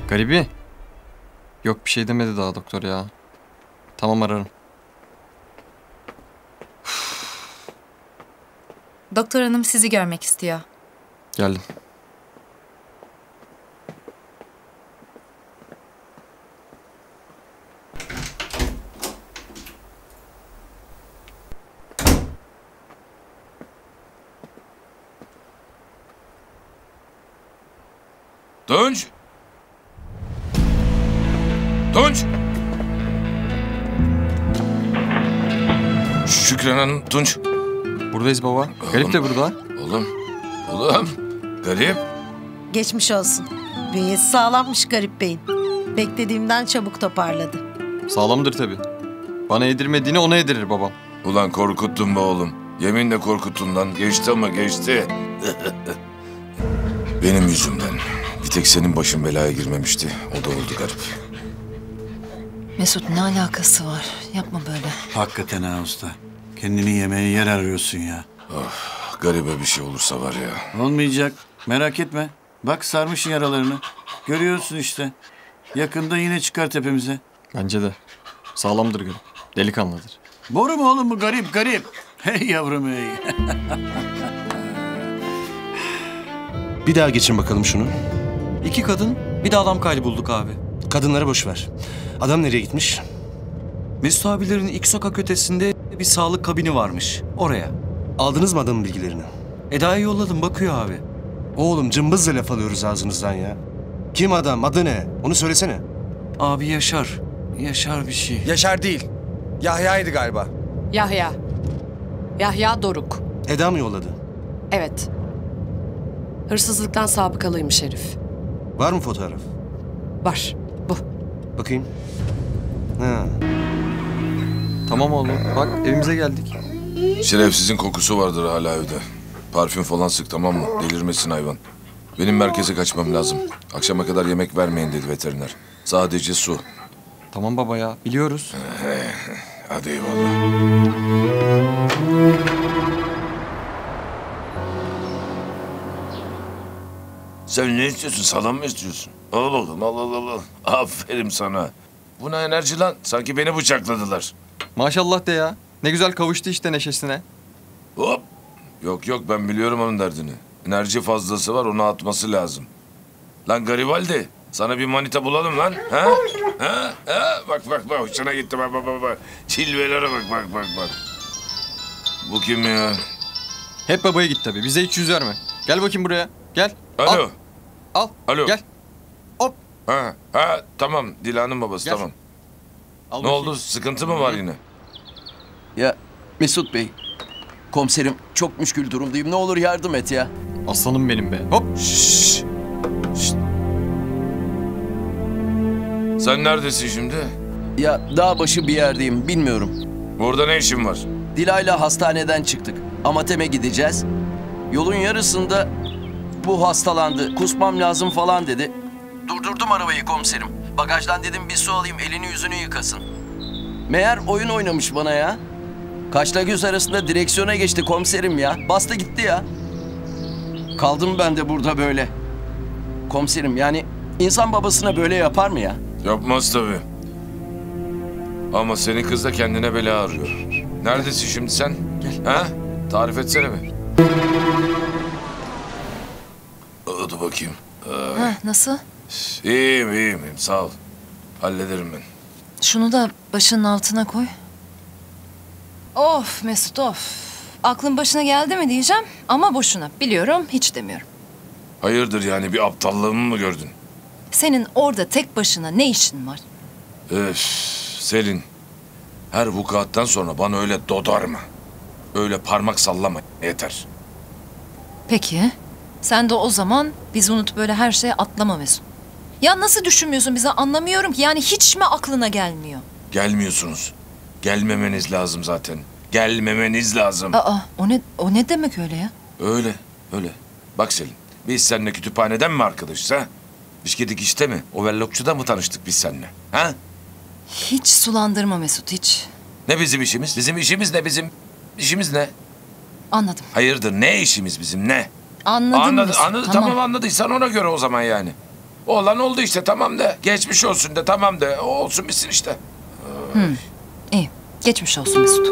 Garibi. Yok bir şey demedi daha doktor ya. Tamam ararım. Doktor hanım sizi görmek istiyor. Geldim. Tunç! Tunç! Şükran Hanım, Tunç. Buradayız baba. Garip de burada. Oğlum. Garip. Geçmiş olsun. Bünyesi sağlammış Garip Bey'in. Beklediğimden çabuk toparladı. Sağlamdır tabii. Bana yedirmediğini ona yedirir babam. Ulan korkuttun be oğlum. Yeminle korkuttun lan. Geçti ama geçti. Benim yüzümden. Bir tek senin başın belaya girmemişti. O da oldu Garip. Mesut ne alakası var? Yapma böyle. Hakikaten ha usta. Kendini yemeğe yer arıyorsun ya. Garibe bir şey olursa var ya. Olmayacak. Merak etme. Bak sarmışsın yaralarını. Görüyorsun işte. Yakında yine çıkar tepemize. Bence de. Sağlamdır garip. Delikanlıdır. Boru mu oğlum bu garip garip? Hey yavrum hey. Bir daha geçin bakalım şunu. 2 kadın, bir de adam kaybolduk abi. Kadınları boş ver. Adam nereye gitmiş? Mesut abilerin ilk sokak ötesinde bir sağlık kabini varmış. Oraya. Aldınız mı adamın bilgilerini? Eda'ya yolladım, bakıyor abi. Oğlum cımbızla laf alıyoruz ağzınızdan ya. Kim adam, adı ne? Onu söylesene. Abi Yaşar. Yaşar bir şey. Yaşar değil. Yahya'ydı galiba. Yahya. Yahya Doruk. Eda mı yolladı? Evet. Hırsızlıktan sabıkalıymış herif. Var mı fotoğraf? Var. Bu. Bakayım. Ha. Tamam oğlum. Bak evimize geldik. Şerefsizin kokusu vardır hala evde. Parfüm falan sık, tamam mı? Delirmesin hayvan. Benim merkeze kaçmam lazım. Akşama kadar yemek vermeyin dedi veteriner. Sadece su. Tamam baba ya. Biliyoruz. Hadi eyvallah. Sen ne istiyorsun? Salam mı istiyorsun? Al oğlum, al. Aferin sana. Bu ne enerji lan? Sanki beni bıçakladılar. Maşallah de ya. Ne güzel kavuştu işte neşesine. Hop. Yok ben biliyorum onun derdini. Enerji fazlası var, onu atması lazım. Lan Garibaldi, sana bir manita bulalım lan. Ha? Bak, hoşuna gitti bak. Çilvelere bak. Bu kim ya? Hep babaya git tabii. Bize hiç yüz verme. Gel bakayım buraya. Gel. Alo. Al. Alo. Gel. Hop. Ha, tamam. Dilan'ın babası, Gel. tamam. Al Ne bakayım. oldu? Sıkıntı mı var yine? Ya Mesut Bey, komiserim çok müşkül durumdayım. Ne olur yardım et ya. Aslanım benim be. Hop. Şşş. Sen neredesin şimdi? Ya dağ başı bir yerdeyim, bilmiyorum. Burada ne işin var? Dilay'la hastaneden çıktık. Amatem'e gideceğiz. Yolun yarısında bu hastalandı, kusmam lazım falan dedi. Durdurdum arabayı komiserim. Bagajdan dedim bir su alayım, elini yüzünü yıkasın. Meğer oyun oynamış bana ya. Kaşla göz arasında direksiyona geçti komiserim ya. Bastı gitti ya. Kaldım ben de burada böyle. Komiserim yani insan babasına böyle yapar mı ya? Yapmaz tabii. Ama senin kız da kendine bela arıyor. Neredesin şimdi sen? Gel. Ha? Tarif etsene mi? Dur bakayım. Nasıl? İyiyim. Sağ ol. Hallederim ben. Şunu da başının altına koy. Of Mesut of. Aklın başına geldi mi diyeceğim ama boşuna. Biliyorum hiç demiyorum. Hayırdır yani, bir aptallığımı mı gördün? Senin orada tek başına ne işin var? Öf, Selin. Her vukuattan sonra bana öyle dodarma. Öyle parmak sallama yeter. Peki. Sen de o zaman bizi unutup böyle her şeye atlama Mesut. Ya nasıl düşünmüyorsun bize anlamıyorum ki. Yani hiç mi aklına gelmiyor? Gelmiyorsunuz. Gelmemeniz lazım zaten. Gelmemeniz lazım. O ne demek öyle ya? Öyle. Bak Selin, biz seninle kütüphaneden mi arkadaşız ha? Bişkedik işte mi? Overlockçuda mı tanıştık biz seninle? Ha? Hiç sulandırma Mesut hiç. Ne bizim işimiz? Bizim işimiz ne bizim? İşimiz ne? Anladım. Hayırdır, ne işimiz bizim, ne? Anladım Mesut. Anladı, tamam anladıysan ona göre o zaman yani. Olan oldu işte, tamam de. Geçmiş olsun de, tamam de. O olsun bitsin işte. İyi. Geçmiş olsun Mesut.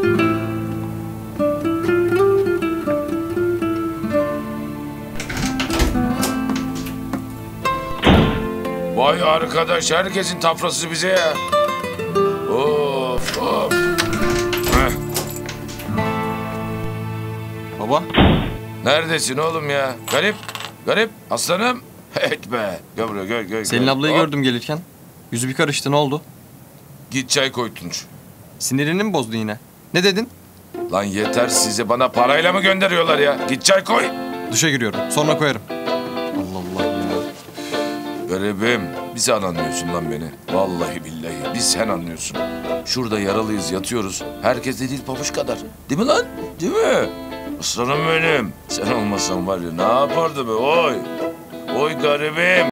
Vay arkadaş, herkesin tafrası bize ya. Of of. Heh. Baba. Neredesin oğlum ya? Garip, garip. Aslanım. Et be. Gel buraya, gel. Selin ablayı Hop. gördüm gelirken. Yüzü bir karıştı, ne oldu? Git çay koy Tunç. Sinirini mi bozdu yine? Ne dedin? Lan yeter, size bana parayla mı gönderiyorlar ya? Git çay koy. Duşa giriyorum. Sonra koyarım. Allah Allah ya. Garibim, bir sen anlıyorsun lan beni. Vallahi billahi, bir sen anlıyorsun. Şurada yaralıyız, yatıyoruz. Herkes de değil pabuç kadar. Değil mi lan? Değil mi? Aslanım benim. Sen olmasan var ya, ne yapardı be? Oy. Oy garibim.